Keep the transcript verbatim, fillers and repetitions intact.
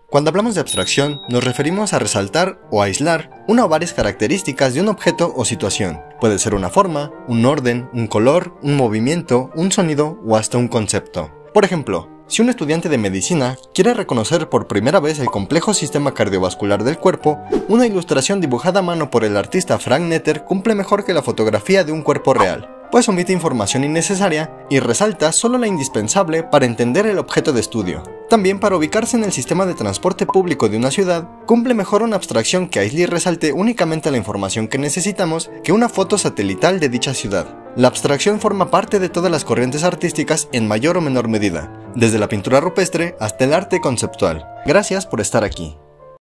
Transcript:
Cuando hablamos de abstracción, nos referimos a resaltar o aislar una o varias características de un objeto o situación. Puede ser una forma, un orden, un color, un movimiento, un sonido o hasta un concepto. Por ejemplo, si un estudiante de medicina quiere reconocer por primera vez el complejo sistema cardiovascular del cuerpo, una ilustración dibujada a mano por el artista Frank Netter cumple mejor que la fotografía de un cuerpo real, pues omite información innecesaria y resalta solo la indispensable para entender el objeto de estudio. También, para ubicarse en el sistema de transporte público de una ciudad, cumple mejor una abstracción que aísle y resalte únicamente la información que necesitamos que una foto satelital de dicha ciudad. La abstracción forma parte de todas las corrientes artísticas en mayor o menor medida, desde la pintura rupestre hasta el arte conceptual. Gracias por estar aquí.